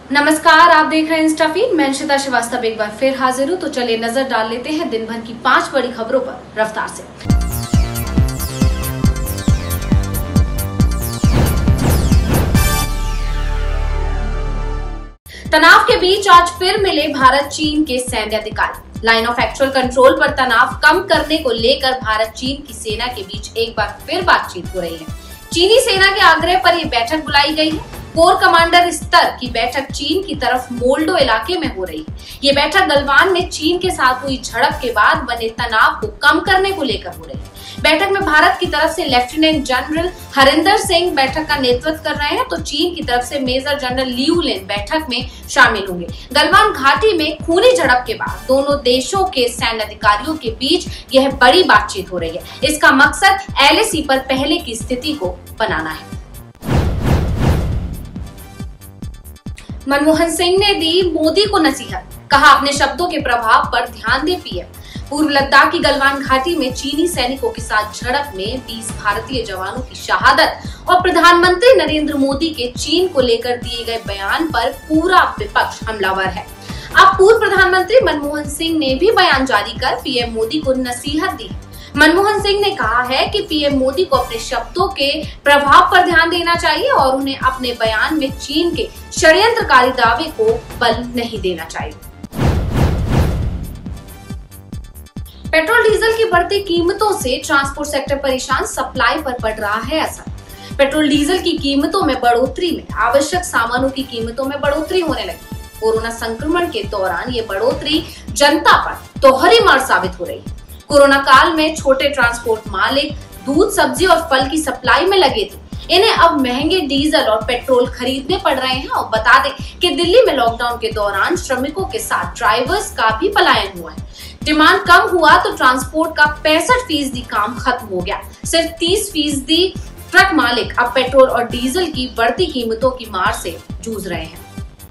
नमस्कार, आप देख रहे हैं इंस्टाफीड। मैं शिता श्रीवास्तव एक बार फिर हाजिर हूं। तो चलिए नजर डाल लेते हैं दिन भर की 5 बड़ी खबरों पर रफ्तार से। तनाव के बीच आज फिर मिले भारत चीन के सैन्य अधिकारी। लाइन ऑफ एक्चुअल कंट्रोल पर तनाव कम करने को लेकर भारत चीन की सेना के बीच एक बार फिर बातचीत हो रही है। चीनी सेना के आग्रह पर यह बैठक बुलाई गई है। कोर कमांडर स्तर की बैठक चीन की तरफ मोल्डो इलाके में हो रही है। ये बैठक गलवान में चीन के साथ हुई झड़प के बाद बने तनाव को कम करने को लेकर हो रही है। बैठक में भारत की तरफ से लेफ्टिनेंट जनरल हरिंदर सिंह बैठक का नेतृत्व कर रहे हैं, तो चीन की तरफ से मेजर जनरल लियू लिन बैठक में शामिल होंगे। गलवान घाटी में खूनी झड़प के बाद दोनों देशों के सैन्य अधिकारियों के बीच यह बड़ी बातचीत हो रही है। इसका मकसद LAC पर पहले की स्थिति को बनाना है। मनमोहन सिंह ने दी मोदी को नसीहत, कहा अपने शब्दों के प्रभाव पर ध्यान दे PM। पूर्व लद्दाख की गलवान घाटी में चीनी सैनिकों के साथ झड़प में 20 भारतीय जवानों की शहादत और प्रधानमंत्री नरेंद्र मोदी के चीन को लेकर दिए गए बयान पर पूरा विपक्ष हमलावर है। अब पूर्व प्रधानमंत्री मनमोहन सिंह ने भी बयान जारी कर PM मोदी को नसीहत दी। मनमोहन सिंह ने कहा है कि PM मोदी को अपने शब्दों के प्रभाव पर ध्यान देना चाहिए और उन्हें अपने बयान में चीन के षड्यंत्रकारी दावे को बल नहीं देना चाहिए। पेट्रोल डीजल की बढ़ती कीमतों से ट्रांसपोर्ट सेक्टर परेशान, सप्लाई पर पड़ रहा है असर। पेट्रोल डीजल की कीमतों में बढ़ोतरी में आवश्यक सामानों की कीमतों में बढ़ोतरी होने लगी। कोरोना संक्रमण के दौरान ये बढ़ोतरी जनता पर दोहरी मार साबित हो रही है। कोरोना काल में छोटे ट्रांसपोर्ट मालिक दूध, सब्जी और फल की सप्लाई में लगे थे। इन्हें अब महंगे डीजल और पेट्रोल खरीदने पड़ रहे हैं। और बता दें कि दिल्ली में लॉकडाउन के दौरान श्रमिकों के साथ ड्राइवर्स का भी पलायन हुआ है। डिमांड कम हुआ तो ट्रांसपोर्ट का 65% काम खत्म हो गया। सिर्फ 30% ट्रक मालिक अब पेट्रोल और डीजल की बढ़ती कीमतों की मार से जूझ रहे हैं।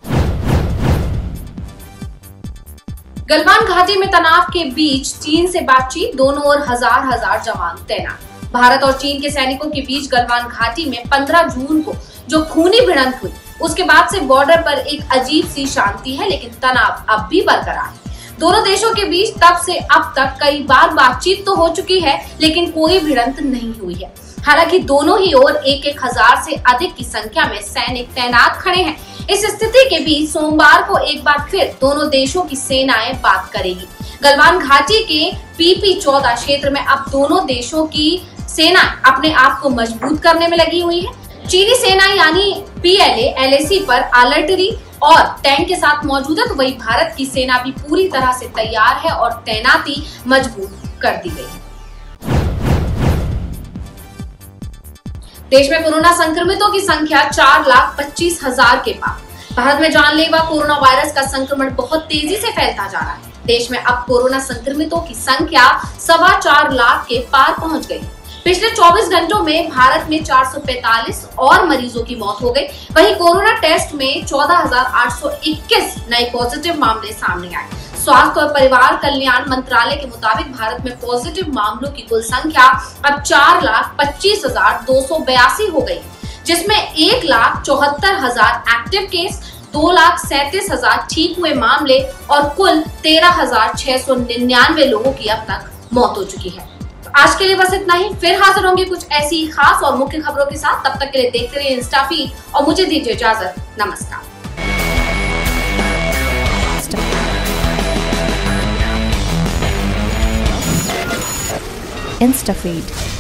गलवान घाटी में तनाव के बीच चीन से बातचीत, दोनों ओर हजार जवान तैनात। भारत और चीन के सैनिकों के बीच गलवान घाटी में 15 जून को जो खूनी भिड़ंत हुई, उसके बाद से बॉर्डर पर एक अजीब सी शांति है, लेकिन तनाव अब भी बरकरार है। दोनों देशों के बीच तब से अब तक कई बार बातचीत तो हो चुकी है, लेकिन कोई भिड़ंत नहीं हुई है। हालांकि दोनों ही ओर 1000 से अधिक की संख्या में सैनिक तैनात खड़े हैं। इस स्थिति के बीच सोमवार को एक बार फिर दोनों देशों की सेनाएं बात करेगी। गलवान घाटी के PP-14 क्षेत्र में अब दोनों देशों की सेना अपने आप को मजबूत करने में लगी हुई है। चीनी सेना यानी PLA LAC पर आर्टिलरी और टैंक के साथ मौजूद है, तो वही भारत की सेना भी पूरी तरह से तैयार है और तैनाती मजबूत कर दी गई है। देश में कोरोना संक्रमितों की संख्या 4,25,000 के पार। भारत में जानलेवा कोरोना वायरस का संक्रमण बहुत तेजी से फैलता जा रहा है। देश में अब कोरोना संक्रमितों की संख्या 4.25 लाख के पार पहुंच गई। पिछले 24 घंटों में भारत में 445 और मरीजों की मौत हो गई। वहीं कोरोना टेस्ट में 14,821 नए पॉजिटिव मामले सामने आए। स्वास्थ्य और परिवार कल्याण मंत्रालय के मुताबिक भारत में पॉजिटिव मामलों की कुल संख्या अब 4,25,282 हो गई, जिसमें 1,74,000 एक्टिव केस, 2,37,000 ठीक हुए मामले और कुल 13,699 लोगों की अब तक मौत हो चुकी है। आज के लिए बस इतना ही। फिर हाजिर होंगे कुछ ऐसी खास और मुख्य खबरों के साथ। तब तक के लिए देखते रहिए इंस्टाफीड और मुझे दीजिए इजाजत। नमस्कार। instafeed